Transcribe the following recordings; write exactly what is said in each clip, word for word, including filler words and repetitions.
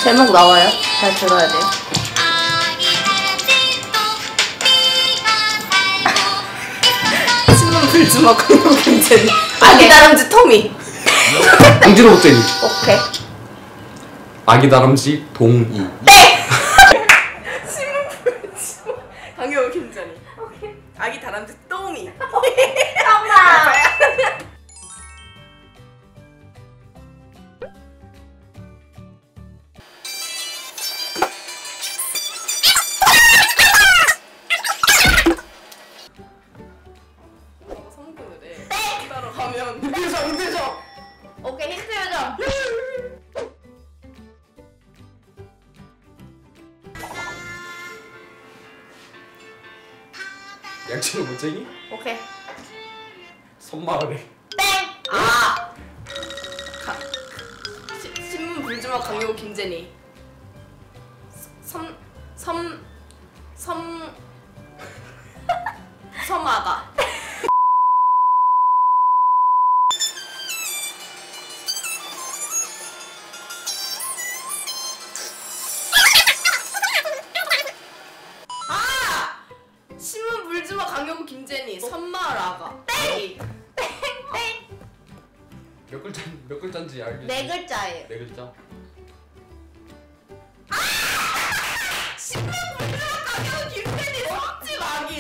제목 나와요? 잘 들어야 돼요. 신문 불주먹 강력김제니 아기 다람쥐 토미. 강진호 호쟁이. 오케이. 아기 다람쥐 동이. 네! 신문 불주먹 강력김제니. 오케이. 아기 다람쥐 똥이. 정답! 가면 힌트 요정! 힌트 요정! 오케이, 힌트 요정! 양치로 문쟁이? 오케이. 섬마을에. 땡! 아! 가, 시, 신문 불주먹 강요우 김제니. 섬... 섬... 섬... 섬아가. 신문 불주먹 강요우 김제니. 섬마을 아가. 땡! 땡! 땡! 몇 글자 몇 글자인지 알겠어? 네 글자예요. 네 글자. 아! 신문 불주먹 강요우 김제니. 섬집 아기.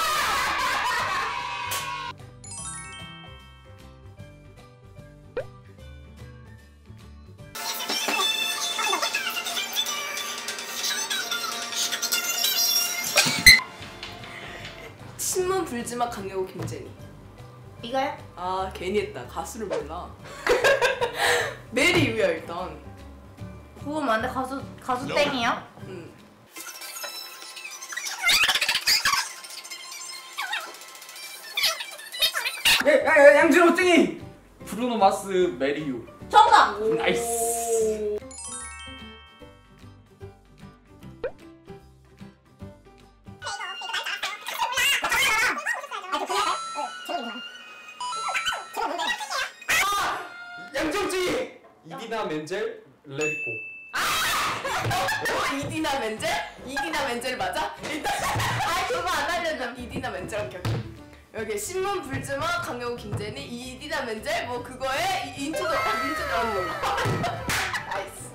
신문 불주먹 강요우 김제니. 이거요? 아 괜히 했다. 가수를 몰라. 메리 유야 일단. 그거 맞는데 가수 가수 땡이요? 응. 야야야 양진호 호쟁이. 브루노 마스 메리유. 정답. 나이스. 양정지! 이디나 멘젤 레디코. 아! 이디나 멘젤? 이디나 멘젤 맞아? 일단 아 그거 안 알려줘. 이디나 멘젤 오케이 오케이. 여기 신문 불주먹 강요우 김제니 이디나 멘젤 뭐 그거에 인투 더 인투 더 나이스.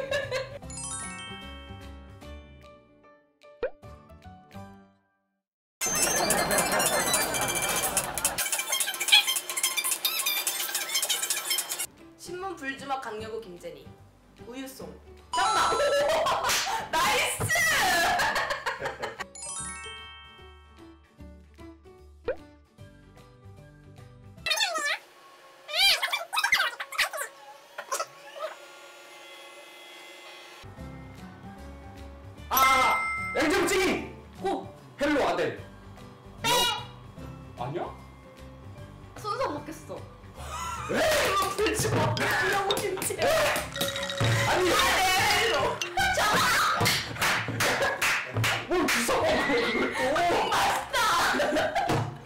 신문 불주먹 강요우 김제니. 우유송. 정답! 나이스! 아! 양정지! 고! 헬로 아델. 땡! 아니야? 순서 바뀌었어. 신문 불주먹 강요우 김제니. 아니! 헬로! 뭘 주워 먹어 이걸 또! 맛있다!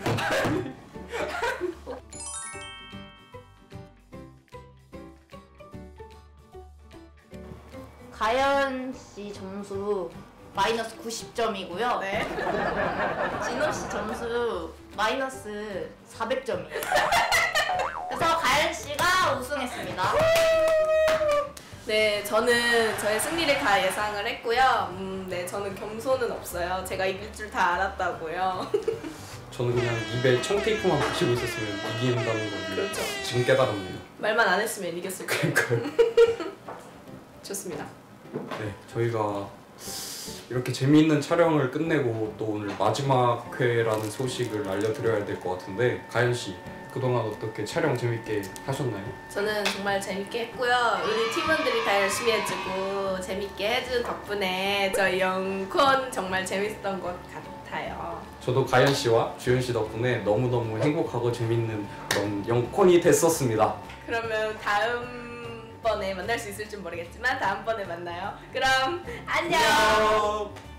가연 씨 점수 마이너스 구십 점이고요. 네. 진호 씨 점수 마이너스 사백 점이에요. 그래서 가연 씨가 우승했습니다. 네, 저는 저의 승리를 다 예상을 했고요. 음, 네, 저는 겸손은 없어요. 제가 이길 줄 다 알았다고요. 저는 그냥 입에 청테이프만 붙이고 있었으면 이긴다는 걸 그렇죠. 지금 깨달았네요. 말만 안 했으면 이겼을 거예요. 그러니까요. 좋습니다. 네, 저희가 이렇게 재미있는 촬영을 끝내고 또 오늘 마지막 회라는 소식을 알려드려야 될 것 같은데 가연 씨, 그동안 어떻게 촬영 재밌게 하셨나요? 저는 정말 재밌게 했고요. 우리 팀원들이 다 열심히 해주고 재밌게 해준 덕분에 저희 영콘 정말 재밌었던 것 같아요. 저도 가연 씨와 주연 씨 덕분에 너무너무 행복하고 재밌는 그런 영콘이 됐었습니다. 그러면 다음번에 만날 수 있을지 모르겠지만 다음번에 만나요. 그럼 안녕! 안녕.